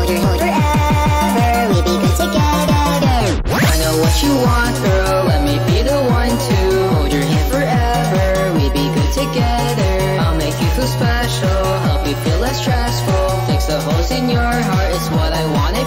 your hand forever, we'll be good together. I know what you want, girl, let me be the one to hold your hand forever, we'll be good together. I'll make you feel special, help you feel less stressful, fix the holes in your heart, it's what I want.